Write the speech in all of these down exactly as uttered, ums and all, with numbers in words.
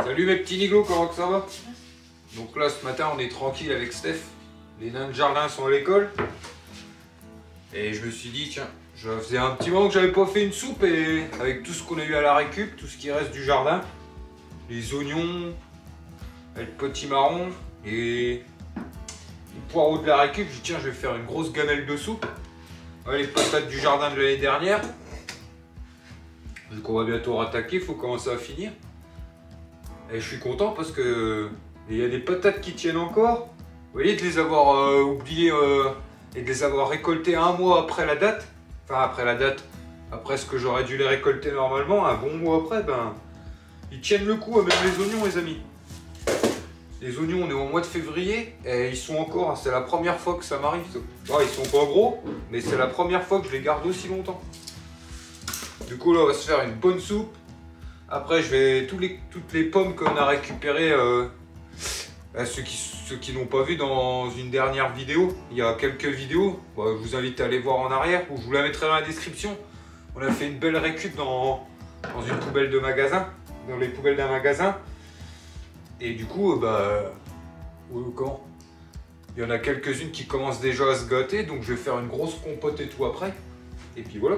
Salut mes petits niglos, comment que ça va? Donc là ce matin on est tranquille avec Steph. Les nains de jardin sont à l'école. Et je me suis dit tiens, je faisais un petit moment que j'avais pas fait une soupe et avec tout ce qu'on a eu à la récup, tout ce qui reste du jardin, les oignons, le potimarron et les poireaux de la récup, j'ai dit tiens je vais faire une grosse gamelle de soupe. Ouais, les patates du jardin de l'année dernière. Donc on va bientôt rattaquer, il faut commencer à finir. Et je suis content parce que il y a des patates qui tiennent encore. Vous voyez, de les avoir euh, oubliées euh, et de les avoir récoltées un mois après la date. Enfin après la date, après ce que j'aurais dû les récolter normalement, un bon mois après, ben ils tiennent le coup, même les oignons les amis. Les oignons, on est au mois de février et ils sont encore, c'est la première fois que ça m'arrive. Oh, ils sont pas gros, mais c'est la première fois que je les garde aussi longtemps. Du coup là on va se faire une bonne soupe. Après je vais tous les, toutes les pommes qu'on a récupérées, euh, à ceux qui, ceux qui n'ont pas vu dans une dernière vidéo, il y a quelques vidéos, bon, je vous invite à aller voir en arrière ou je vous la mettrai dans la description. On a fait une belle récup dans, dans une poubelle de magasin, dans les poubelles d'un magasin. Et du coup, bah, comment il y en a quelques-unes qui commencent déjà à se gâter, donc je vais faire une grosse compote et tout après. Et puis voilà.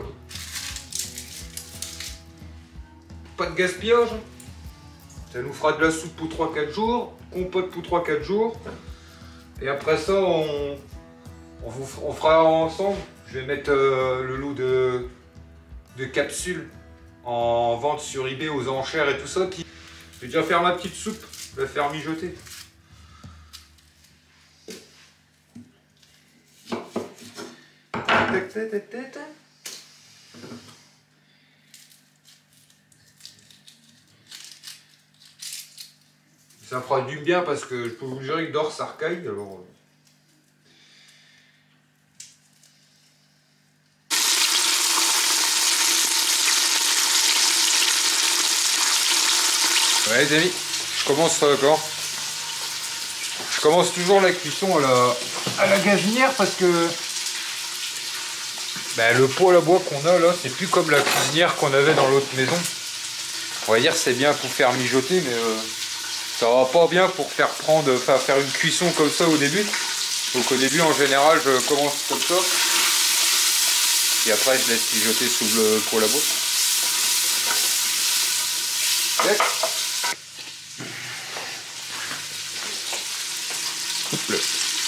Pas de gaspillage. Ça nous fera de la soupe pour trois quatre jours, compote pour trois quatre jours. Et après ça, on, on, vous, on fera ensemble. Je vais mettre euh, le lot de, de capsules en vente sur eBay aux enchères et tout ça. Qui... Je vais déjà faire ma petite soupe, je vais la faire mijoter. Tac, tac, tac, tac, tac. Ça fera du bien parce que je peux vous dire que dehors ça recaille, alors... Ouais les amis, je commence euh, quand Je commence toujours la cuisson à la, à la gazinière parce que ben, le poêle à bois qu'on a là, c'est plus comme la cuisinière qu'on avait dans l'autre maison. On va dire c'est bien pour faire mijoter, mais... Euh... ça va pas bien pour faire prendre, enfin faire une cuisson comme ça au début. Donc au début en général je commence comme ça. Et après je laisse mijoter sous le poêle à bois. Tac. Coupe-le.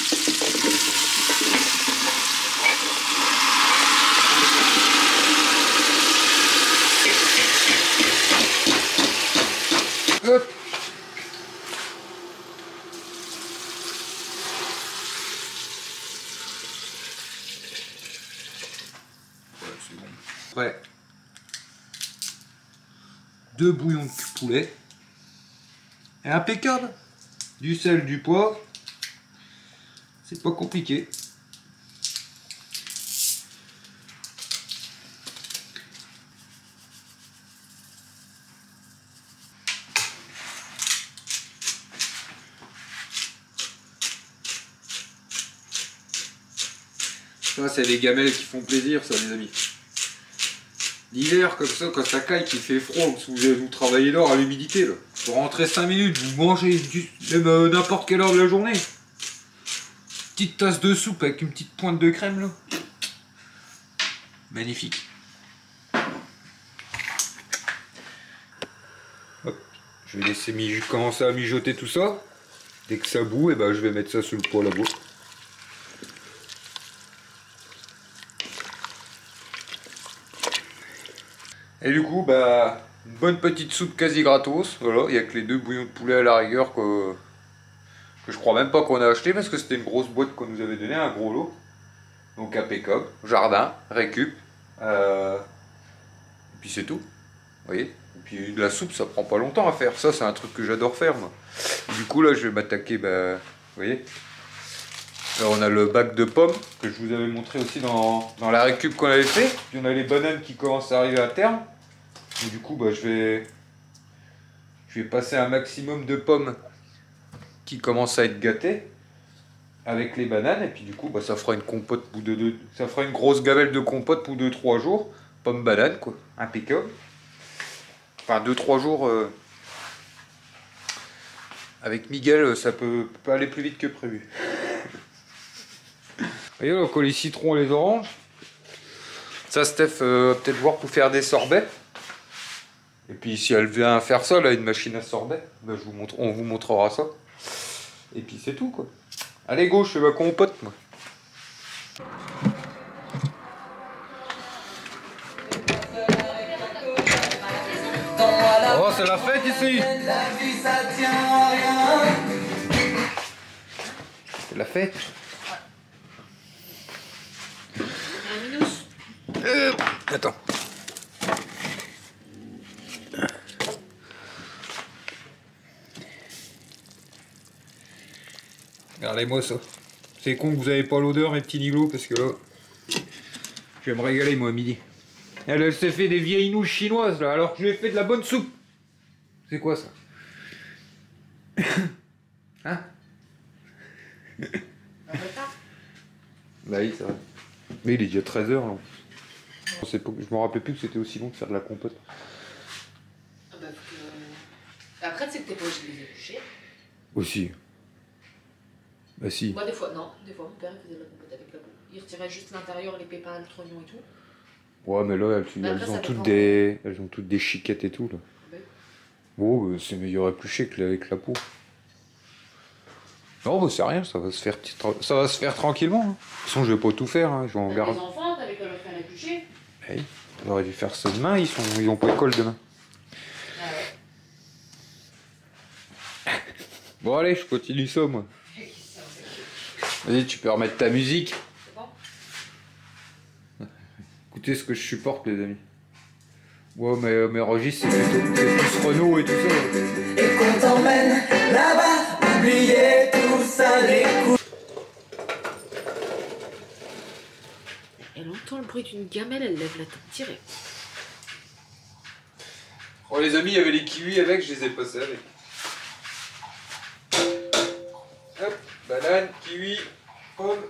Hop. Après, deux bouillons de poulet. Et impeccable. Du sel, du poivre. C'est pas compliqué. Ça, c'est des gamelles qui font plaisir, ça, les amis. L'hiver, comme ça, quand ça caille, qu'il fait froid, vous, vous travaillez dehors à l'humidité, là. Vous rentrez cinq minutes, vous mangez du, même euh, n'importe quelle heure de la journée. Petite tasse de soupe avec une petite pointe de crème, là. Magnifique. Hop. Je vais laisser commencer à mijoter tout ça. Dès que ça bout, et ben, je vais mettre ça sous le poêle à bois. Et du coup, bah, une bonne petite soupe quasi gratos. Voilà, il n'y a que les deux bouillons de poulet à la rigueur que, que je crois même pas qu'on a acheté parce que c'était une grosse boîte qu'on nous avait donné, un gros lot. Donc impeccable, jardin, récup. Euh, et puis c'est tout. Vous voyez. Et puis de la soupe, ça prend pas longtemps à faire. Ça, c'est un truc que j'adore faire, moi. Du coup, là, je vais m'attaquer, bah, vous voyez. Là, on a le bac de pommes que je vous avais montré aussi dans, dans la récup qu'on avait fait. Puis on a les bananes qui commencent à arriver à terme. Et du coup, bah, je vais, je vais passer un maximum de pommes qui commencent à être gâtées avec les bananes. Et puis du coup, bah, ça fera une compote pour deux, deux, ça fera une grosse gamelle de compote pour deux trois jours. Pommes bananes, quoi. Impeccable. Enfin, deux trois jours. Euh, Avec Miguel, ça peut pas aller plus vite que prévu. Voyez là, quand les citrons et les oranges. Ça, Steph euh, va peut-être voir pour faire des sorbets. Et puis si elle vient faire ça, là, une machine à sorbet, ben, je vous montre, on vous montrera ça. Et puis c'est tout quoi. Allez go, je fais ma compote moi. Oh, c'est la fête ici. C'est la fête. Euh, attends. Regardez-moi ça. C'est con que vous avez pas l'odeur, mes petits niglos, parce que là, je vais me régaler moi à midi. Elle, elle s'est fait des vieilles nouilles chinoises là, alors que je lui ai fait de la bonne soupe. C'est quoi ça? Hein? Bah oui, c'est vrai. Mais il est déjà treize heures là. Je me rappelais plus que c'était aussi long de faire de la compote. Ah bah, que... Après, c'est que t'es pas obligé de les éplucher. Aussi. Bah si. Moi, des fois, non. Des fois, mon père il faisait de la compote avec la peau. Il retirait juste l'intérieur, les pépins, le trognon et tout. Ouais, mais là, elles, mais elles, après, ont toutes des, elles ont toutes des chiquettes et tout là. Ben. Bon, bah, c'est meilleur épluché que avec la peau. Non, bah, c'est rien, ça va se faire, ça va se faire tranquillement. Hein. De toute façon, je vais pas tout faire, hein. Je vais en garder. Les enfants, t'avais qu'à leur faire éplucher. Hey, on aurait dû faire ça demain, ils sont, ils ont pas école demain. Ah ouais. Bon allez, je continue ça moi. Vas-y, tu peux remettre ta musique. C'est bon. Écoutez ce que je supporte les amis. Ouais, mais euh, mes registres c'est plutôt c'est plus Renault et tout ça. Et qu'on t'emmène là-bas, oubliez tout ça, les coups. Elle entend le bruit d'une gamelle, elle lève la tête direct. Oh les amis, il y avait les kiwis avec, je les ai passés avec. Hop, banane, kiwi, pomme.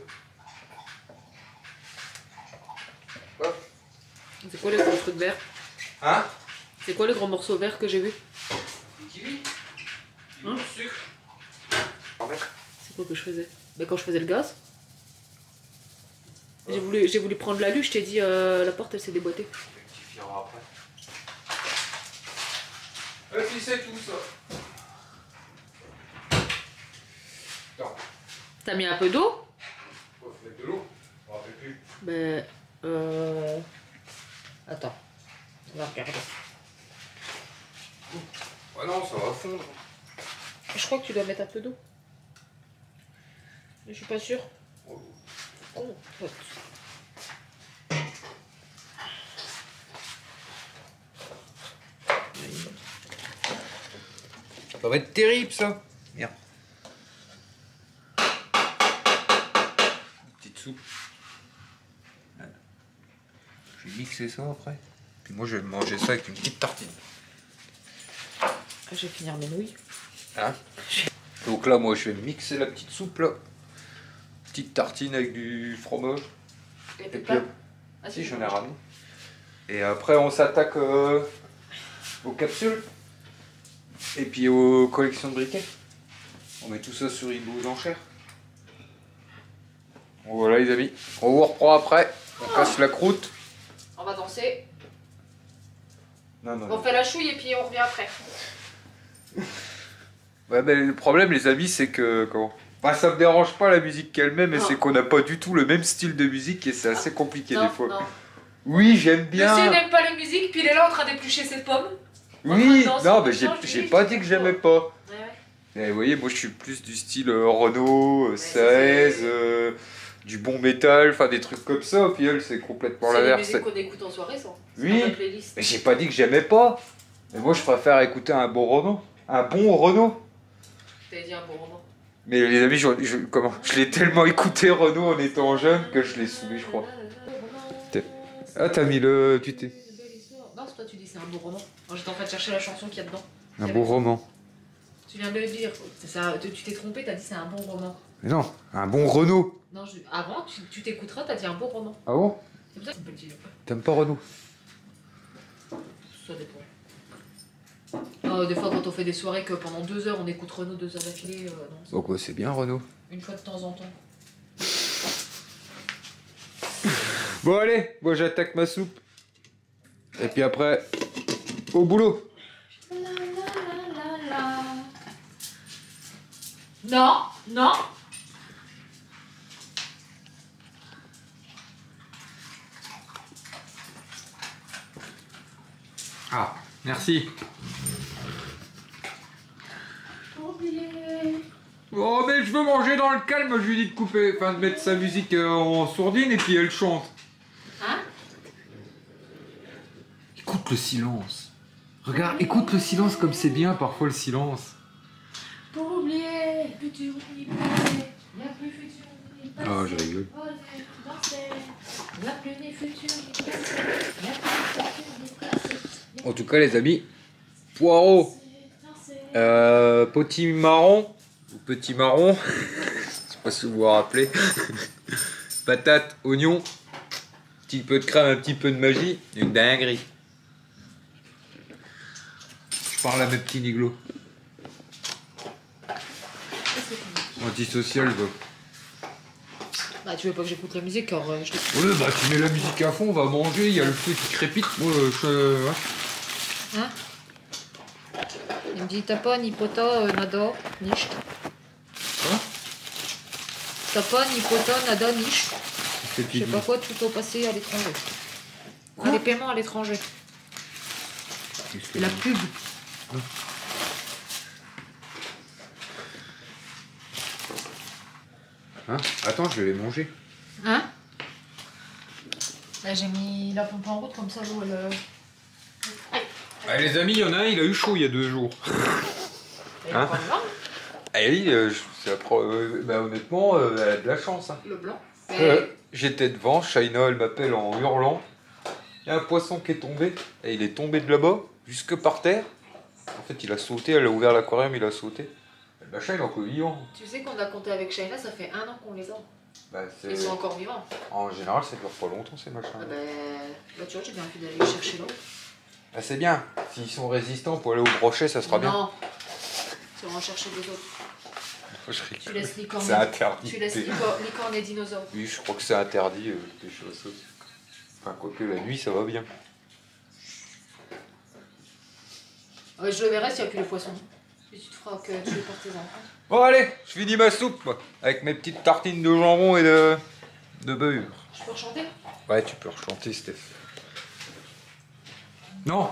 Hop. C'est quoi les gros trucs verts? Hein? C'est quoi les gros morceaux verts que j'ai vus? Les kiwis. Hein? Du sucre. C'est quoi que je faisais? Bah quand je faisais le gaz. Ouais. J'ai voulu, j'ai voulu prendre l'alu, je t'ai dit euh, la porte elle s'est déboîtée. Et puis c'est tout ça. T'as mis un peu d'eau? Faut mettre de l'eau, on ne rappelle plus. Ben euh... Attends, on va regarder. Oh non, ça va fondre. Je crois que tu dois mettre un peu d'eau. Je suis pas sûre. Oh. Oh, pote. Ça va être terrible ça. Merde. Une petite soupe. Voilà. Je vais mixer ça après. Puis moi je vais manger ça avec une petite tartine. Je vais finir mes nouilles. Hein? Donc là moi je vais mixer la petite soupe là. Petite tartine avec du fromage. Et, Et puis pas ah, si j'en ai ramené. Et après on s'attaque euh, aux capsules. Et puis aux collections de briquets. On met tout ça sur Ibo aux enchères. Bon, voilà les amis, on vous reprend après. On oh. casse la croûte. On va danser. Non, non, on non. fait la chouille et puis on revient après. Ouais, mais le problème les amis c'est que comment bah, ça me dérange pas la musique qu'elle-même, mais c'est qu'on n'a pas du tout le même style de musique et c'est assez compliqué non, des fois. Non. Oui, j'aime bien. Monsieur n'aime pas la musique, puis il est là en train d'éplucher ses pommes. Oui, non, mais j'ai pas dit que j'aimais pas. Ouais, ouais. Mais vous voyez, moi je suis plus du style euh, Renault, euh, seize, euh, du bon métal, enfin des trucs comme ça. Puis elle, c'est complètement l'inverse. C'est les musiques qu'on écoute en soirée, ça. Oui, mais j'ai pas dit que j'aimais pas. Mais moi je préfère écouter un bon Renault. Un bon Renault. T'avais dit un bon Renault. Mais les amis, je, je, comment, je l'ai tellement écouté Renault en étant jeune que je l'ai soumis, je crois. Ah, t'as mis le... tu t'es... Non, c'est toi, tu dis c'est un beau roman. J'étais en train de chercher la chanson qu'il y a dedans. Un beau roman. Tu viens de le dire. Ça, tu t'es trompé, t'as dit c'est un bon roman. Mais non, un bon Renault. Non, je... avant, tu t'écouteras, t'as dit un beau roman. Ah bon? C'est pour ça que tu t'aimes pas Renault? Ça dépend. Oh, Non, des fois quand on fait des soirées que pendant deux heures on écoute Renaud deux heures d'affilée, euh, non. Donc ouais, c'est bien Renaud. Une fois de temps en temps. Bon allez, moi j'attaque ma soupe. Et puis après, au boulot. La, la, la, la, la. Non, non. Ah, merci. Oublié. Oh mais je veux manger dans le calme, je lui dis de couper, enfin de mettre sa musique euh, en sourdine et puis elle chante. Hein? Écoute le silence. Regarde, écoute le silence comme c'est bien parfois le silence. Pour oublier, futur ni passé, il n'y a plus futur ni passé. Oh, je rigole. Oser, danser, il n'y a plus ni futur ni passé, il n'y a plus futur ni passé. En tout cas les amis, poireaux, euh, potimarron, ou petit marron, je sais pas si vous vous rappelez, patates, oignons, petit peu de crème, un petit peu de magie, une dinguerie. Je parle à mes petits niglos. Antisocial quoi. Bah tu veux pas que j'écoute la musique car euh, je t'ai... Ouais bah tu mets la musique à fond, on va manger, il y a le feu qui crépite, moi euh, je... Ouais. Hein? Il me dit t'as pas ni pota euh, nada nicht. Hein? T'as pas ni pota nada nicht. C'est Je sais pas quoi, tout au passé à l'étranger. Ah, les paiements à l'étranger. C'est la pub. Hein? Attends, je vais les manger. Hein? Là j'ai mis la pompe en route comme ça l'eau elle... euh, Allez les amis, il y en a un, il a eu chaud il y a deux jours. elle Hein? prend le blanc. Ah oui, euh, je- c'est la pro- euh, bah, honnêtement, euh, elle a de la chance. Hein. Le blanc. Euh, J'étais devant, Shaina elle m'appelle en hurlant. Il y a un poisson qui est tombé, et il est tombé de là-bas, jusque par terre. En fait, il a sauté, elle a ouvert l'aquarium, il a sauté. Et le machin, il est encore vivant. Tu sais qu'on a compté avec Shaina, ça fait un an qu'on les a. Bah, c'est- Ils sont encore vivants. En général, ça dure pas longtemps ces machins. Ah ben, bah tu vois, j'ai bien envie d'aller chercher l'eau. Ah, c'est bien, s'ils sont résistants pour aller au brochet, ça sera bien. Non. Tu vas en chercher des autres. Je Tu rigole. laisses licorne. C'est interdit. Tu laisses T'es- licorne, licorne et dinosaures. Oui, je crois que c'est interdit, euh, les choses. Enfin, quoique la nuit, ça va bien. Ouais, je le verrai s'il n'y a plus les poissons. Et tu te feras que tu les portes tes enfants. Bon, allez, je finis ma soupe, moi, avec mes petites tartines de jambon et de, de beurre. Je peux rechanter? Ouais, tu peux rechanter, Steph. Non.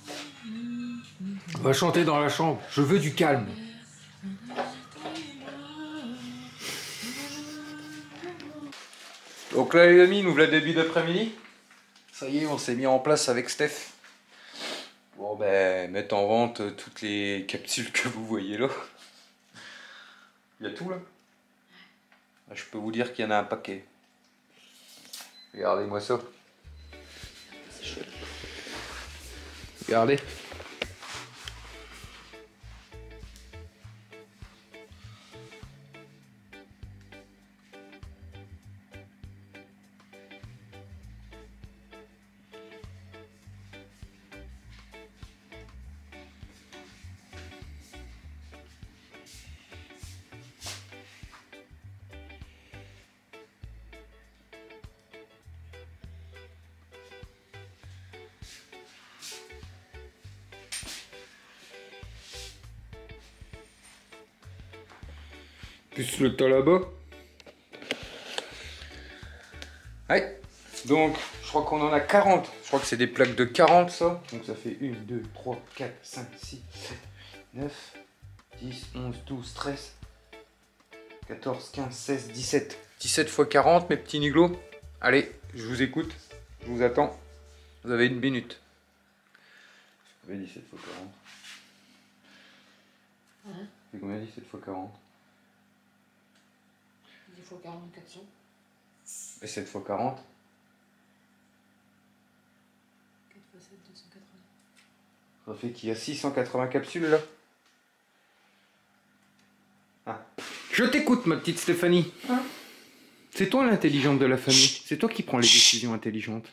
On va chanter dans la chambre. Je veux du calme. Donc là, les amis, nous voilà début d'après-midi. Ça y est, on s'est mis en place avec Steph. Bon, ben, mettre en vente euh, toutes les capsules que vous voyez là. Il y a tout là. Je peux vous dire qu'il y en a un paquet. Regardez-moi ça. Regardez. Plus le tas là-bas. Ouais. Donc, je crois qu'on en a quarante. Je crois que c'est des plaques de quarante, ça. Donc ça fait un, deux, trois, quatre, cinq, six, sept, neuf, dix, onze, douze, treize, quatorze, quinze, seize, dix-sept. dix-sept fois quarante, mes petits niglos. Allez, je vous écoute. Je vous attends. Vous avez une minute. Vous avez dix-sept fois quarante. Hein? C'est combien dix-sept fois quarante? dix fois quarante, quatre cents. Et sept fois quarante? quatre fois sept, deux cent quatre-vingts. Ça fait qu'il y a six cent quatre-vingts capsules là. Ah. Je t'écoute ma petite Stéphanie. Hein? C'est toi l'intelligente de la famille. C'est toi qui prends les décisions intelligentes.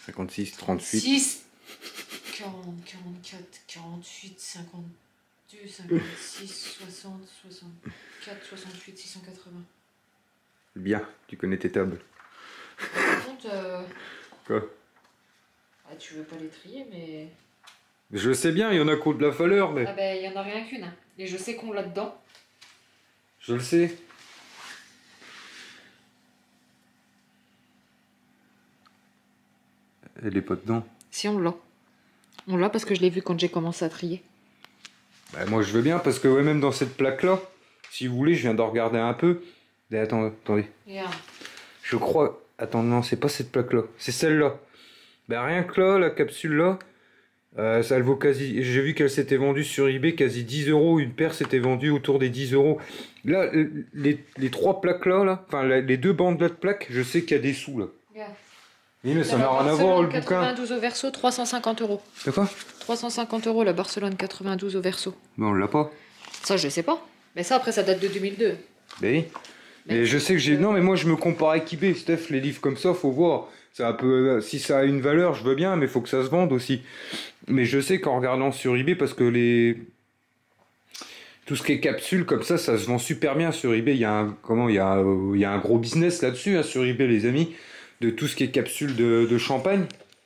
cinquante-six, trente-huit. six, quarante, quarante-quatre, quarante-huit, cinquante-deux, cinquante-six, soixante, soixante-quatre, soixante-huit, six cent quatre-vingts. Bien, tu connais tes tables. Par contre, euh... Quoi? ah, tu veux pas les trier, mais... Je sais bien, il y en a qui ont de la valeur, mais... Ah ben, il y en a rien qu'une. Hein. Et je sais qu'on l'a dedans. Je le sais. Elle est pas dedans. Si, on l'a. On l'a parce que je l'ai vu quand j'ai commencé à trier. Bah, moi, je veux bien, parce que ouais, même dans cette plaque-là, si vous voulez, je viens de regarder un peu. Mais attends, attendez. Regarde. Je crois... Attends, non, c'est pas cette plaque-là. C'est celle-là. Bah, rien que là, la capsule-là, euh, ça elle vaut quasi... J'ai vu qu'elle s'était vendue sur eBay quasi dix euros. Une paire s'était vendue autour des dix euros. Là, les, les trois plaques-là, là, enfin, les deux bandes de plaques, je sais qu'il y a des sous, là. Regarde. Oui, mais ça n'a rien à voir, le bouquin. quatre-vingt-douze au verso, trois cent cinquante euros. C'est quoi? trois cent cinquante euros la Barcelone quatre-vingt-douze au verso. Mais on l'a pas. Ça, je sais pas. Mais ça, après, ça date de deux mille deux. Ben oui. Mais, mais je sais que j'ai... Non, mais moi, je me compare avec eBay. Steph, les livres comme ça, faut voir. Ça un peu... Si ça a une valeur, je veux bien, mais il faut que ça se vende aussi. Mais je sais qu'en regardant sur eBay, parce que les... Tout ce qui est capsule comme ça, ça se vend super bien sur eBay. Il y a un, comment, il y a, il y a un gros business là-dessus, hein, sur eBay, les amis. De tout ce qui est capsule de, de champagne.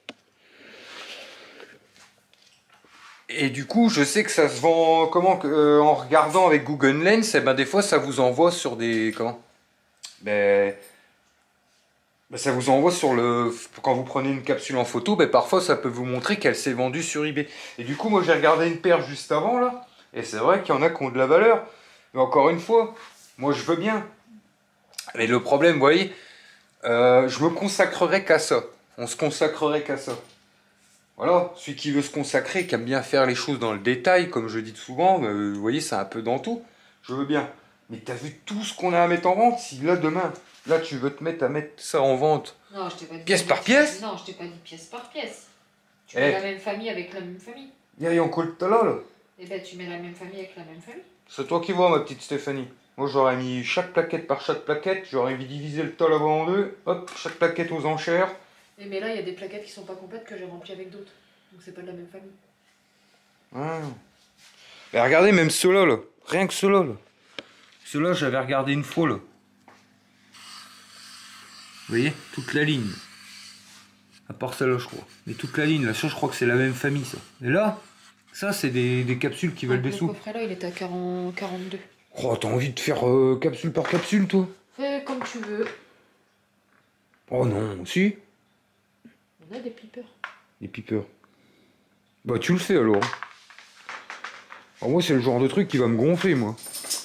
Et du coup, je sais que ça se vend, comment, euh, en regardant avec Google Lens, et ben des fois ça vous envoie sur des, comment, ben, ben ça vous envoie sur le, quand vous prenez une capsule en photo, ben parfois ça peut vous montrer qu'elle s'est vendue sur eBay. Et du coup, moi j'ai regardé une paire juste avant là, et c'est vrai qu'il y en a qui ont de la valeur. Mais encore une fois, moi je veux bien. Mais le problème, vous voyez, euh, je me consacrerai qu'à ça. On se consacrerait qu'à ça. Voilà, celui qui veut se consacrer, qui aime bien faire les choses dans le détail, comme je dis souvent, euh, vous voyez, c'est un peu dans tout. Je veux bien. Mais t'as vu tout ce qu'on a à mettre en vente? Si là, demain, là, tu veux te mettre à mettre ça en vente, non, je t'ai pas dit pièce par pièce? Non, je t'ai pas dit pièce par pièce. Tu Eh. mets la même famille avec la même famille. Il y a encore le talent, là. Eh ben, tu mets la même famille avec la même famille. C'est toi qui vois, ma petite Stéphanie. Moi, j'aurais mis chaque plaquette par chaque plaquette, j'aurais divisé le tas là-bas en deux, hop, chaque plaquette aux enchères. Et mais là, il y a des plaquettes qui sont pas complètes que j'ai remplies avec d'autres. Donc c'est pas de la même famille. Ah. Mais regardez, même ceux-là, là. Rien que ceux-là, là. Ceux-là, j'avais regardé une fois, là. Vous voyez? Toute la ligne. À part celle-là, je crois. Mais toute la ligne, là, ça, je crois que c'est la même famille, ça. Et là, ça, c'est des, des capsules qui veulent Ah, des le sous. Le coffret-là, il est à quarante, quarante-deux. Oh, t'as envie de faire euh, capsule par capsule, toi? Fais comme tu veux. Oh non, si. On a des pipeurs. Des pipeurs. Bah, tu le fais, alors. Alors moi, c'est le genre de truc qui va me gonfler, moi.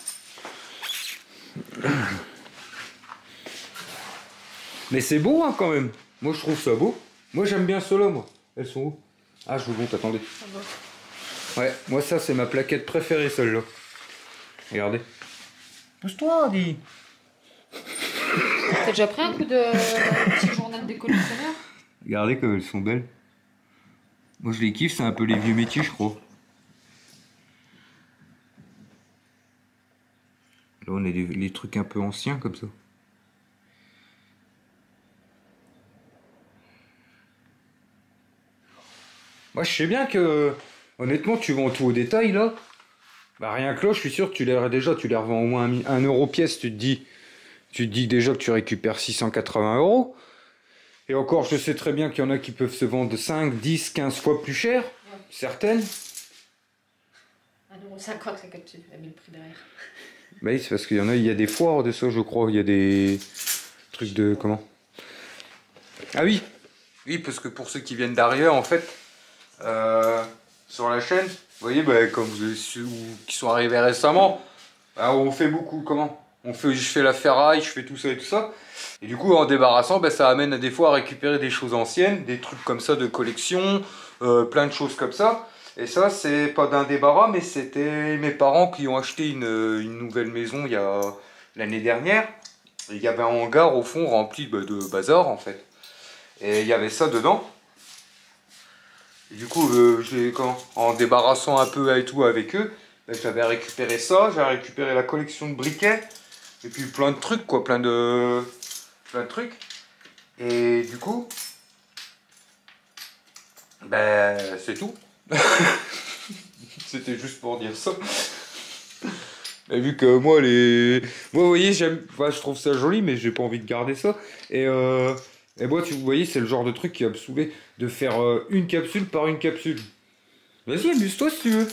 Mais c'est beau, hein, quand même. Moi, je trouve ça beau. Moi, j'aime bien ceux-là, moi. Elles sont où? Ah, je vous montre, attendez. Ouais, moi, ça, c'est ma plaquette préférée, celle-là. Regardez. Pousse-toi, dis. T'as déjà pris un coup de petit journal des collectionneurs? Regardez comme elles sont belles. Moi, je les kiffe, c'est un peu les vieux métiers, je crois. Là, on a les, les trucs un peu anciens, comme ça. Moi, je sais bien que, honnêtement, tu vends tout au détail, là. Bah, rien que là, je suis sûr que tu les, déjà, tu les revends au moins un euro pièce. Tu te dis, tu te dis déjà que tu récupères six cent quatre-vingts euros. Et encore, je sais très bien qu'il y en a qui peuvent se vendre cinq, dix, quinze fois plus cher. Ouais. Certaines. un euro cinquante la capsule, elle a mis le prix derrière. Bah oui, c'est parce qu'il y en a, il y a des foires de ça, je crois. Il y a des trucs de, comment? Ah oui. Oui, parce que pour ceux qui viennent d'arrière, en fait, euh, sur la chaîne, vous voyez, bah, comme vous, ceux qui sont arrivés récemment, bah, on fait beaucoup, comment? On fait, je fais la ferraille, je fais tout ça et tout ça. Et du coup, en débarrassant, bah, ça amène à des fois à récupérer des choses anciennes, des trucs comme ça de collection, euh, plein de choses comme ça. Et ça, c'est pas d'un débarras, mais c'était mes parents qui ont acheté une, une nouvelle maison il y a l'année dernière. Et il y avait un hangar au fond rempli bah, de bazar en fait. Et il y avait ça dedans. Et du coup, euh, quand, en débarrassant un peu et tout avec eux, bah, j'avais récupéré ça, j'avais récupéré la collection de briquets. Et puis plein de trucs quoi, plein de, plein de trucs. Et du coup, Ben, c'est tout. C'était juste pour dire ça. Et vu que moi, les... Moi, vous voyez, j'aime... Enfin, je trouve ça joli, mais j'ai pas envie de garder ça. Et, euh... Et moi, tu vous voyez, c'est le genre de truc qui va me saouler de faire euh, une capsule par une capsule. Vas-y, amuse-toi si tu veux.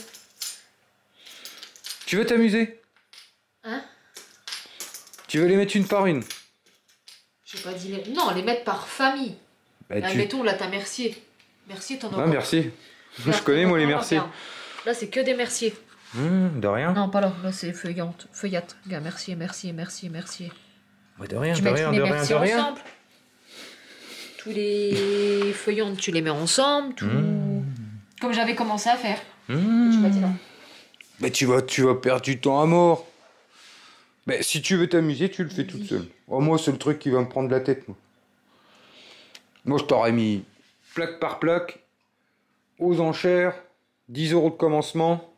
Tu veux t'amuser? Hein? Tu veux les mettre une par une? J'ai pas dit les... Non, les mettre par famille. Bah, Là, tu... mettons, là, t'as Mercier. Mercier, t'en as Ah, pas. merci. Là, Je connais, moi, les regarde, Mercier. regarde. Là, c'est que des Mercier. Mmh, de rien. Non, pas là. Là, c'est feuillante. Feuillate. Regarde, Mercier, Mercier, Mercier, Mercier. Ouais, de rien, Tu de mets rien, tous de les rien, Mercier de rien. ensemble. Tous les feuillants, tu les mets ensemble. Tout... Mmh. Comme j'avais commencé à faire. Mmh. Tu m'as dit non. Mais tu vas, tu vas perdre du temps à mort. Mais si tu veux t'amuser, tu le fais Vas-y. toute seule. Oh, moi, c'est le truc qui va me prendre la tête, moi. Moi, je t'aurais mis plaque par plaque, aux enchères, dix euros de commencement.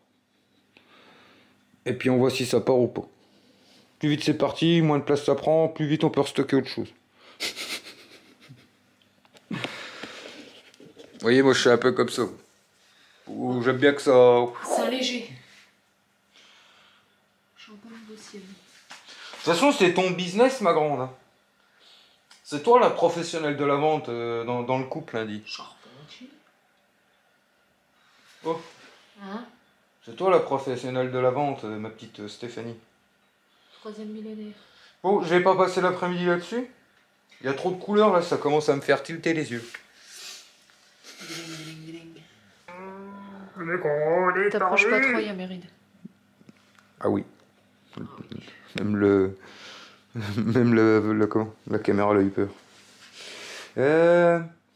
Et puis on voit si ça part ou pas. Plus vite c'est parti, moins de place ça prend, plus vite on peut stocker autre chose. Vous voyez, moi je suis un peu comme ça. J'aime bien que ça... C'est un léger. Champagne dossier. De toute façon, c'est ton business, ma grande. C'est toi la professionnelle de la vente euh, dans, dans le couple, lundi. Charpentier. Oh, Hein? c'est toi la professionnelle de la vente, euh, ma petite euh, Stéphanie. Troisième millénaire. Bon, je vais pas passer l'après-midi là-dessus. Il y a trop de couleurs là, ça commence à me faire tilter les yeux. Ding, ding, ding. T'approches pas trop, Yaméride. Ah oui. Même le... Même le... le comment la caméra l'a eu peur. Euh...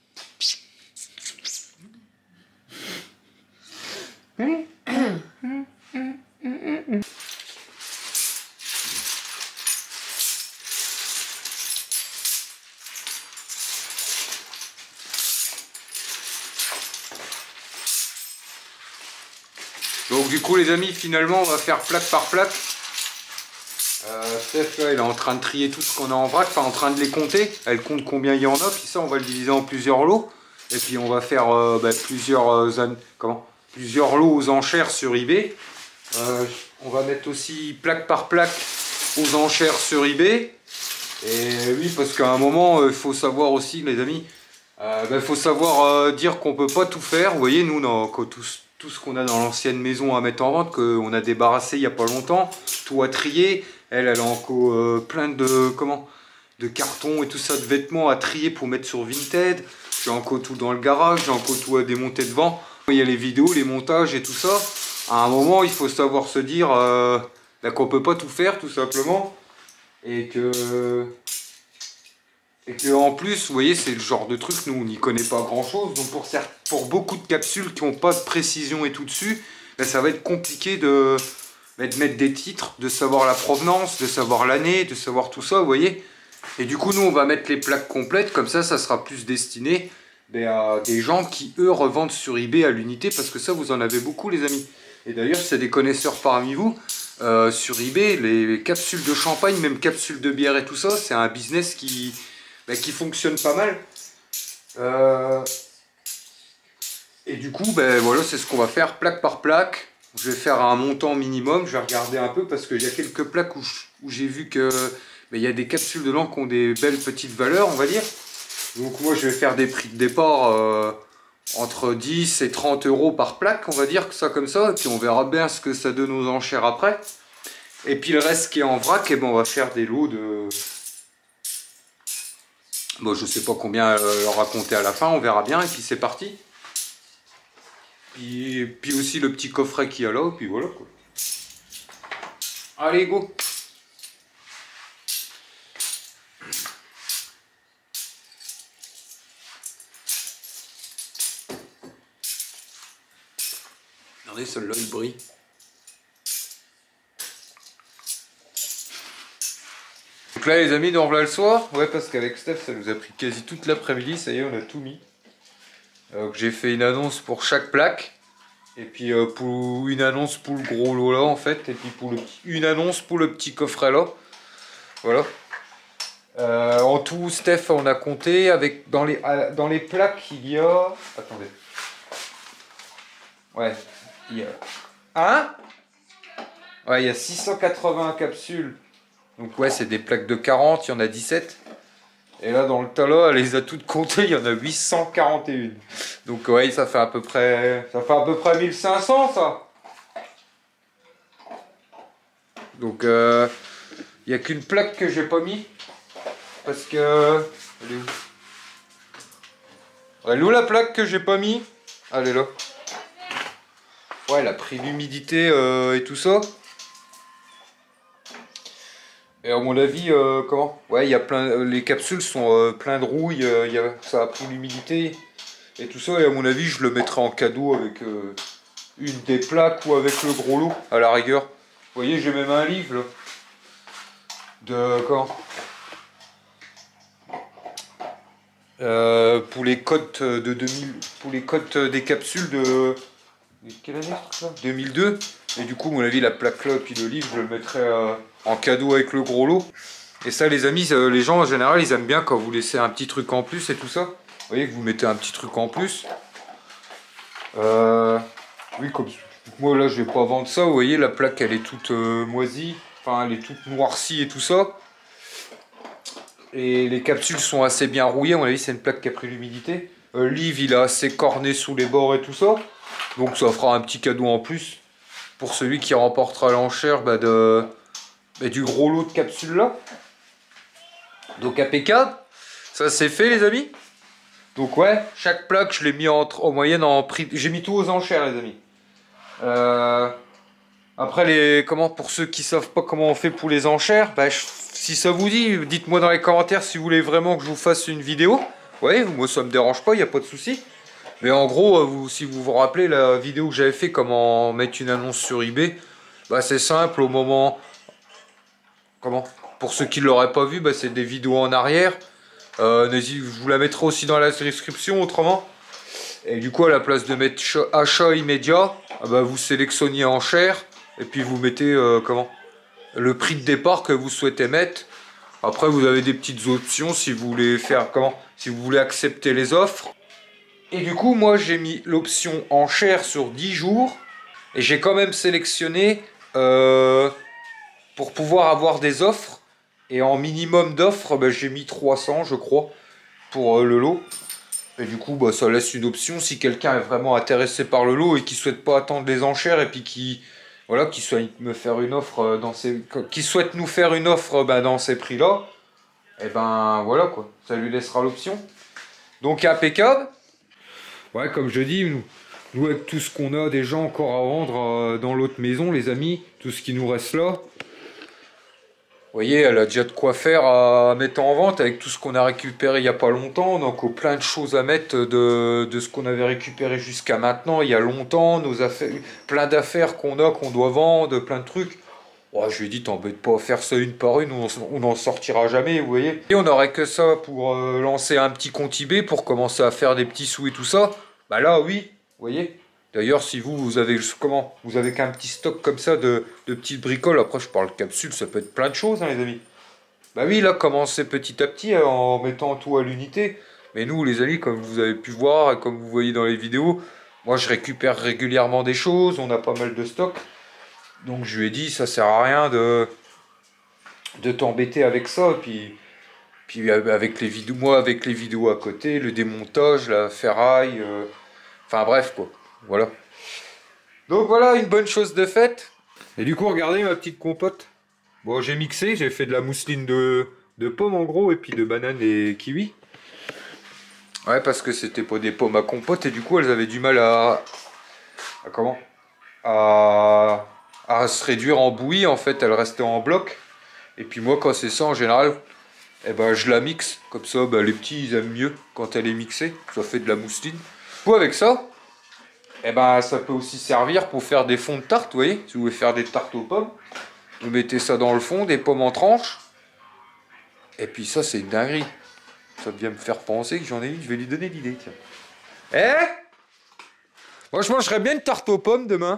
Donc du coup les amis, finalement on va faire plaque par plaque. Euh, Steph là il est en train de trier tout ce qu'on a en vrac, enfin en train de les compter. Elle compte combien il y en a, puis ça on va le diviser en plusieurs lots. Et puis on va faire euh, bah, plusieurs, euh, comment plusieurs lots aux enchères sur eBay. Euh, on va mettre aussi plaque par plaque aux enchères sur eBay. Et oui, parce qu'à un moment il euh, faut savoir aussi les amis, il euh, bah, faut savoir euh, dire qu'on peut pas tout faire. Vous voyez, nous on a tous tout ce qu'on a dans l'ancienne maison à mettre en vente, qu'on a débarrassé il n'y a pas longtemps, tout à trier. Elle, elle a encore euh, plein de, comment, de cartons et tout ça, de vêtements à trier pour mettre sur Vinted. J'ai encore tout dans le garage, j'ai encore tout à démonter devant. Il y a les vidéos, les montages et tout ça. À un moment, il faut savoir se dire euh, bah, qu'on peut pas tout faire, tout simplement. Et que... Et que en plus, vous voyez, c'est le genre de truc, nous, on n'y connaît pas grand-chose. Donc pour, certes, pour beaucoup de capsules qui n'ont pas de précision et tout dessus, ben, ça va être compliqué de, ben, de mettre des titres, de savoir la provenance, de savoir l'année, de savoir tout ça, vous voyez. Et du coup, nous, on va mettre les plaques complètes. Comme ça, ça sera plus destiné ben, à des gens qui, eux, revendent sur eBay à l'unité. Parce que ça, vous en avez beaucoup, les amis. Et d'ailleurs, c'est des connaisseurs parmi vous. Euh, sur eBay, les capsules de champagne, même capsules de bière et tout ça, c'est un business qui... Bah, qui fonctionne pas mal. Euh... Et du coup, ben voilà, c'est ce qu'on va faire plaque par plaque. Je vais faire un montant minimum. Je vais regarder un peu parce qu'il y a quelques plaques où, où j'ai vu que ben, il y a des capsules dedans qui ont des belles petites valeurs, on va dire. Donc moi, je vais faire des prix de départ euh, entre dix et trente euros par plaque, on va dire que ça comme ça. Et puis on verra bien ce que ça donne aux enchères après. Et puis le reste qui est en vrac, et ben, on va faire des lots de... Bon, je sais pas combien euh, leur raconter à la fin, on verra bien, et puis c'est parti. Puis, puis aussi le petit coffret qu'il y a là, et puis voilà quoi. Allez, go! Regardez, celui-là il brille. Donc là les amis, nous voilà le soir. Ouais, parce qu'avec Steph ça nous a pris quasi toute l'après-midi, ça y est, on a tout mis. Donc j'ai fait une annonce pour chaque plaque. Et puis euh, pour une annonce pour le gros lot là en fait. Et puis pour le, une annonce pour le petit coffret là. Voilà. Euh, en tout, Steph, on a compté avec dans les, dans les plaques il y a... Attendez. Ouais. Il y a... Hein? Ouais, il y a six cent quatre-vingts capsules. Donc ouais, c'est des plaques de quarante, il y en a dix-sept. Et là, dans le tas là, elle les a toutes comptées, il y en a huit cent quarante et un. Donc ouais, ça fait à peu près... Ça fait à peu près mille cinq cents, ça. Donc euh... il n'y a qu'une plaque que j'ai pas mis. Parce que... Elle est où? Elle est où la plaque que j'ai pas mis? Elle est là. Ouais, elle a pris l'humidité euh, et tout ça. Et à mon avis, euh, comment? Ouais, il y a plein, les capsules sont euh, plein de rouille, euh, y a, ça a pris l'humidité et tout ça. Et à mon avis, je le mettrai en cadeau avec euh, une des plaques ou avec le gros lot, à la rigueur. Vous voyez, j'ai même un livre là, de comment? Euh, pour les codes de deux mille, pour les codes des capsules de quelle année ça? deux mille deux. Et du coup, à mon avis, la plaque là, puis le livre, je le mettrai euh, en cadeau avec le gros lot. Et ça, les amis, euh, les gens en général, ils aiment bien quand vous laissez un petit truc en plus et tout ça. Vous voyez que vous mettez un petit truc en plus. Euh, oui, comme moi là, je vais pas vendre ça. Vous voyez, la plaque, elle est toute euh, moisie. Enfin, elle est toute noircie et tout ça. Et les capsules sont assez bien rouillées. À mon avis, c'est une plaque qui a pris l'humidité. Euh, le livre, il est assez corné sous les bords et tout ça. Donc, ça fera un petit cadeau en plus pour celui qui remportera l'enchère bah, de, bah, du gros lot de capsules là. Donc, impeccable. Ça, c'est fait, les amis. Donc, ouais, chaque plaque, je l'ai mis en, en moyenne en prix. J'ai mis tout aux enchères, les amis. Euh, après, les, comment, pour ceux qui savent pas comment on fait pour les enchères, bah, je, si ça vous dit, dites-moi dans les commentaires si vous voulez vraiment que je vous fasse une vidéo. Ouais, moi ça me dérange pas, il n'y a pas de souci. Mais en gros, vous, si vous vous rappelez la vidéo que j'avais fait comment mettre une annonce sur eBay, bah c'est simple au moment... Comment? Pour ceux qui ne l'auraient pas vu, bah, c'est des vidéos en arrière. Euh, je vous la mettrai aussi dans la description autrement. Et du coup, à la place de mettre achat immédiat, bah, vous sélectionnez enchère et puis vous mettez euh, comment? Le prix de départ que vous souhaitez mettre. Après, vous avez des petites options si vous voulez faire comment? Si vous voulez accepter les offres. Et du coup, moi, j'ai mis l'option enchère sur dix jours. Et j'ai quand même sélectionné euh, pour pouvoir avoir des offres. Et en minimum d'offres, bah, j'ai mis trois cents, je crois, pour euh, le lot. Et du coup, bah, ça laisse une option si quelqu'un est vraiment intéressé par le lot et qui souhaite pas attendre les enchères et puis qui... Voilà, qui souhaite me faire une offre dans ces, qui souhaite nous faire une offre bah, dans ces prix-là, et ben voilà quoi, ça lui laissera l'option. Donc impeccable. Ouais, comme je dis, nous, nous avec tout ce qu'on a déjà encore à vendre euh, dans l'autre maison, les amis, tout ce qui nous reste là. Vous voyez, elle a déjà de quoi faire à mettre en vente avec tout ce qu'on a récupéré il n'y a pas longtemps. Donc plein de choses à mettre de, de ce qu'on avait récupéré jusqu'à maintenant, il y a longtemps. Nos affaires, plein d'affaires qu'on a, qu'on doit vendre, plein de trucs. Oh, je lui ai dit, t'embête pas à faire ça une par une, on n'en sortira jamais, vous voyez. Et on n'aurait que ça pour euh, lancer un petit compte eBay, pour commencer à faire des petits sous et tout ça. Bah là, oui, vous voyez. D'ailleurs, si vous, vous avez comment, vous avez qu'un petit stock comme ça de, de petites bricoles, après je parle capsule, ça peut être plein de choses, hein, les amis. Bah oui, là, commencez petit à petit hein, en mettant tout à l'unité. Mais nous, les amis, comme vous avez pu voir et comme vous voyez dans les vidéos, moi, je récupère régulièrement des choses, on a pas mal de stock. Donc, je lui ai dit, ça sert à rien de, de t'embêter avec ça. Et puis, puis avec les vidéos, moi, avec les vidéos à côté, le démontage, la ferraille, euh, enfin bref, quoi. Voilà. Donc voilà, une bonne chose de faite. Et du coup, regardez ma petite compote. Bon, j'ai mixé, j'ai fait de la mousseline de, de pommes en gros, et puis de bananes et kiwis. Ouais, parce que c'était pas des pommes à compote, et du coup, elles avaient du mal à... à comment à, à se réduire en bouillie, en fait, elles restaient en bloc. Et puis moi, quand c'est ça, en général, eh ben, je la mixe. Comme ça, ben, les petits, ils aiment mieux quand elle est mixée. Ça fait de la mousseline. Du coup, avec ça... Et eh ben ça peut aussi servir pour faire des fonds de tarte, vous voyez. Si vous voulez faire des tartes aux pommes, vous mettez ça dans le fond, des pommes en tranches. Et puis ça, c'est une dinguerie. Ça vient me faire penser que j'en ai une, je vais lui donner l'idée, tiens. Eh, moi, je mangerais bien une tarte aux pommes demain.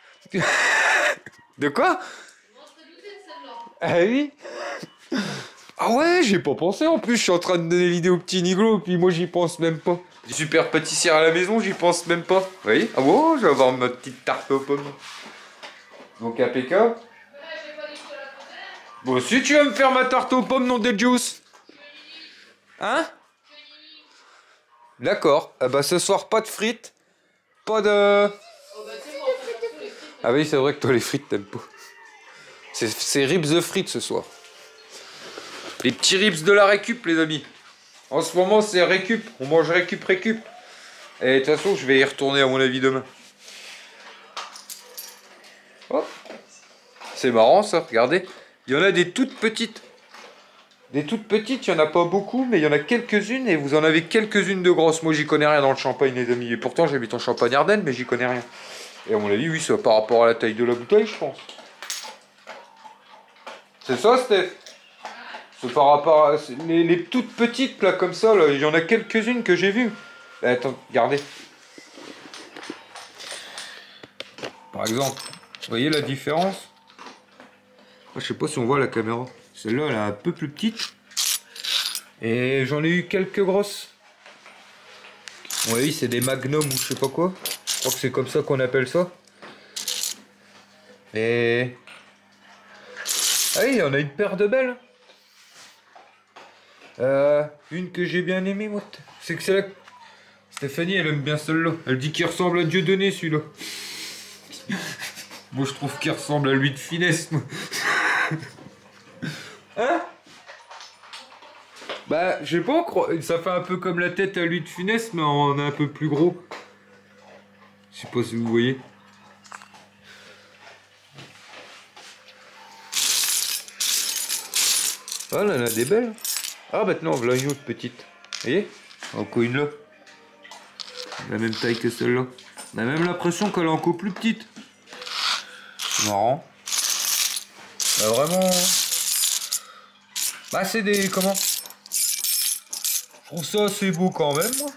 De quoi? Ah oui. Ah ouais, j'ai pas pensé en plus, je suis en train de donner l'idée au petit Niglo, puis moi j'y pense même pas. Des super pâtissières à la maison, j'y pense même pas. Vous voyez? Ah bon, je vais avoir ma petite tarte aux pommes. Donc impeccable. Bon, si tu vas me faire ma tarte aux pommes, non des juice. Hein? D'accord. Ah bah ce soir, pas de frites. Pas de... Ah oui, c'est vrai que toi les frites t'aimes pas. C'est ribs de frites ce soir. Les petits ribs de la récup, les amis. En ce moment, c'est récup. On mange récup, récup. Et de toute façon, je vais y retourner à mon avis demain. Oh. C'est marrant ça, regardez. Il y en a des toutes petites. Des toutes petites, il n'y en a pas beaucoup, mais il y en a quelques-unes et vous en avez quelques-unes de grosses. Moi, j'y connais rien dans le Champagne, les amis. Et pourtant, j'habite en Champagne-Ardenne, mais j'y connais rien. Et à mon avis, oui, c'est par rapport à la taille de la bouteille, je pense. C'est ça, Steph? C'est par rapport à les, les toutes petites, là, comme ça, là. Il y en a quelques-unes que j'ai vues. Là, attends, regardez. Par exemple, vous voyez la différence? Je sais pas si on voit la caméra. Celle-là, elle est un peu plus petite. Et j'en ai eu quelques grosses. Bon, oui, c'est des magnums ou je sais pas quoi. Je crois que c'est comme ça qu'on appelle ça. Et... ah oui, on a une paire de belles. Euh, une que j'ai bien aimée, moi. C'est que c'est la... Stéphanie, elle aime bien celle-là. Elle dit qu'il ressemble à Dieudonné, celui-là. Moi, je trouve qu'il ressemble à lui de finesse, moi. Hein? Bah, je sais pas, ça fait un peu comme la tête à lui de finesse, mais en un peu plus gros. Je sais pas si vous voyez. Ah, là, elle a des belles. Ah, maintenant, voilà une autre petite. Vous voyez? Encore une là. La même taille que celle-là. On a même l'impression qu'elle est encore plus petite. C'est marrant. Bah, vraiment... bah, c'est des... comment? Je trouve ça assez beau quand même, moi.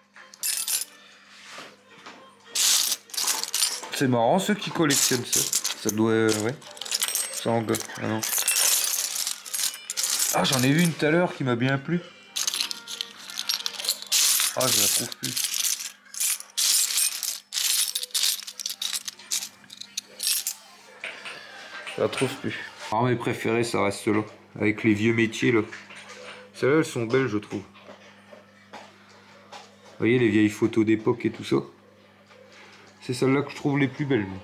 C'est marrant, ceux qui collectionnent ça. Ça doit... Euh, ouais. Ça en gars. Ah non. Ah, j'en ai vu une tout à l'heure qui m'a bien plu. Ah, je la trouve plus. Je la trouve plus. Ah, mes préférés, ça reste là. Avec les vieux métiers, là. Celles-là, elles sont belles, je trouve. Vous voyez, les vieilles photos d'époque et tout ça. C'est celles-là que je trouve les plus belles. Moi.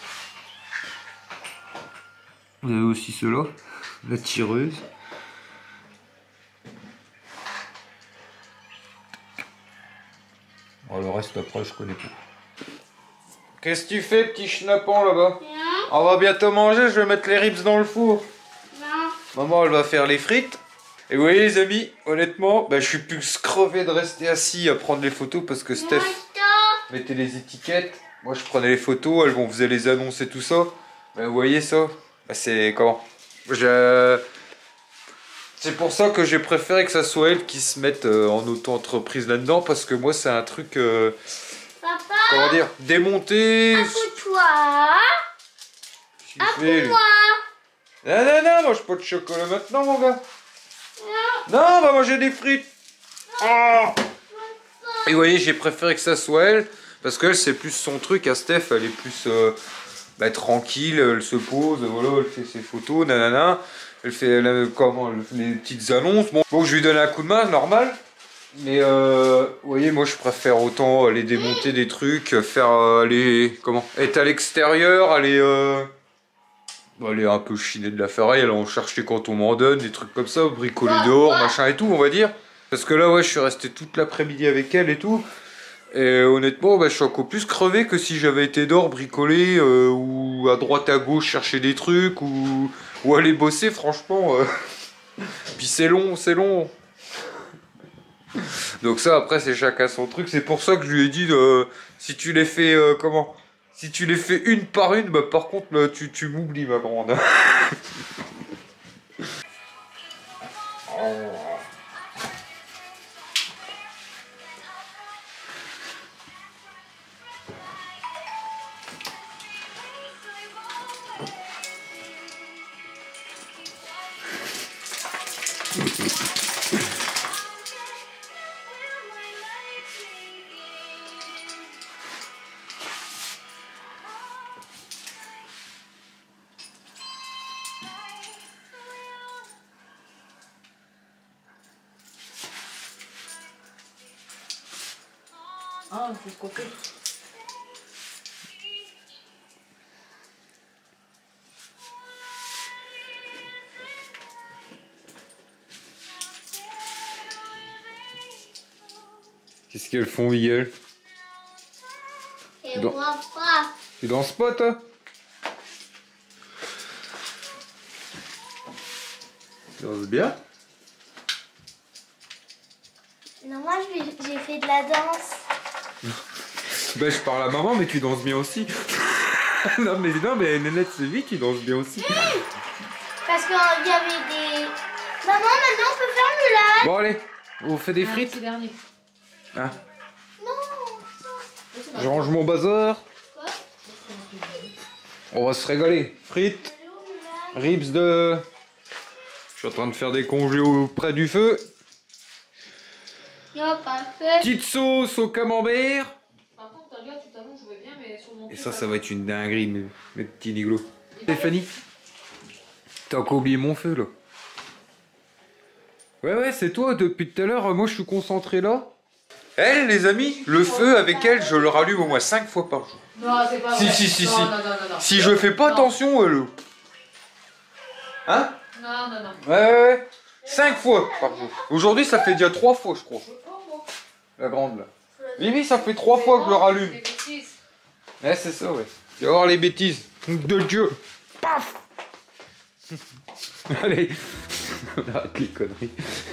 Vous avez aussi ceux-là. La tireuse. Bon, le reste, après, je connais pas. Qu'est-ce que tu fais, petit schnappant, là-bas? On va bientôt manger, je vais mettre les ribs dans le four. Non. Maman, elle va faire les frites. Et vous voyez, les amis, honnêtement, bah, je suis plus crevé de rester assis à prendre les photos parce que Steph mettait les étiquettes. Moi, je prenais les photos, elles vont faisait les annonces et tout ça. Bah, vous voyez ça? Bah, c'est comment? Je... C'est pour ça que j'ai préféré que ça soit elle qui se mette euh, en auto-entreprise là-dedans parce que moi, c'est un truc... Euh, Papa, comment dire? Démonter... toi. À moi. Non, non, non, mange pas de chocolat maintenant, mon gars. Non, non on va manger des frites. Oh. Et vous voyez, j'ai préféré que ça soit elle, parce qu'elle, c'est plus son truc. À Steph, elle est plus euh, bah, tranquille, elle se pose, voilà, elle fait ses photos, nanana. Elle fait, elle, comment, elle fait les petites annonces. Bon, bon, je lui donne un coup de main, normal. Mais euh, vous voyez, moi je préfère autant aller démonter des trucs, faire euh, aller, comment, être à l'extérieur, aller, euh, aller un peu chiner de la ferraille, aller en chercher quand on m'en donne, des trucs comme ça, bricoler dehors, machin et tout, on va dire. Parce que là, ouais, je suis resté toute l'après-midi avec elle et tout. Et honnêtement, bah, je suis encore plus crevé que si j'avais été dehors bricoler euh, ou à droite à gauche chercher des trucs ou, ou aller bosser, franchement. Euh... Puis c'est long, c'est long. Donc ça après c'est chacun son truc, c'est pour ça que je lui ai dit euh, si tu les fais euh, comment si tu les fais une par une, bah par contre là, tu, tu m'oublies ma grande. Ah, il faut se couper. Qu'est-ce qu'elles font, Miguel? Et Dans- moi pas. Tu danses pas, toi? Tu danses bien? Non, moi je vais- j'ai fait de la danse. Bah, je parle à maman, mais tu danses bien aussi. non, mais non, mais Nénette, c'est vite, tu danses bien aussi. Parce qu'il y avait des... Maman, maintenant on peut faire le lac. Bon, allez, on fait des Ah, frites. c'est dernier. Ah, Non. je range mon bazar. Quoi? On va se régaler. Frites, ribs de... Je suis en train de faire des congés auprès du feu. Il a pas fait. Petite sauce au camembert. Par contre, t'as là, tu t'allonges, je veux bien, mais sur mon Et cul, ça, ça va être une dinguerie, mes, mes petits niglos. Stéphanie, t'as encore oublié mon feu, là. Ouais, ouais, c'est toi, depuis tout à l'heure, moi je suis concentré là. Elle, les amis, le feu avec elle, je le rallume au moins cinq fois par jour. Non, c'est pas Si, vrai. si, si, non, si. Non, non, non, non. Si je fais pas Non. attention, elle... Hein? Non, non, non. Ouais, ouais, ouais. cinq fois par jour. Aujourd'hui, ça fait déjà trois fois, je crois. La grande, là. Oui, oui, ça fait trois fois que je le rallume. C'est des bêtises. Ouais, c'est ça, ouais. Tu vas voir les bêtises. De Dieu. Paf. Allez. Arrête les conneries.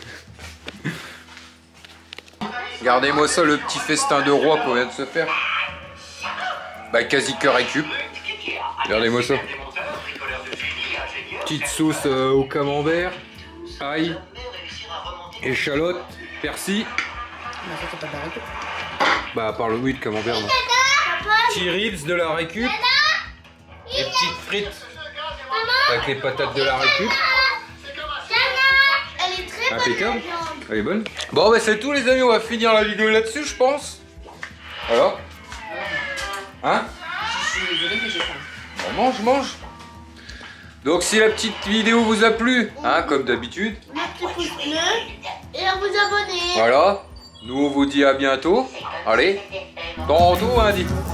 Regardez-moi ça, le petit festin de roi qu'on vient de se faire. Bah, quasi cœur et cube. Regardez-moi ça. Petite sauce euh, au camembert, ail, échalote, persil. Non, ça, c'est pas de la récup. Bah, à part le oui de camembert, non. Petits ribs de la récup. Et petites frites avec les patates de la récup. Elle est très bonne. Impeccable. la viande. Elle est bonne. Bon, bah, c'est tout, les amis. On va finir la vidéo là-dessus, je pense. Alors? Hein? Je suis désolée, mais j'ai faim. On mange, mange. Donc, si la petite vidéo vous a plu, hein, comme d'habitude, Un petit pouce bleu et à vous abonner. voilà. Nous, on vous dit à bientôt. Allez, tantôt, hein, dit.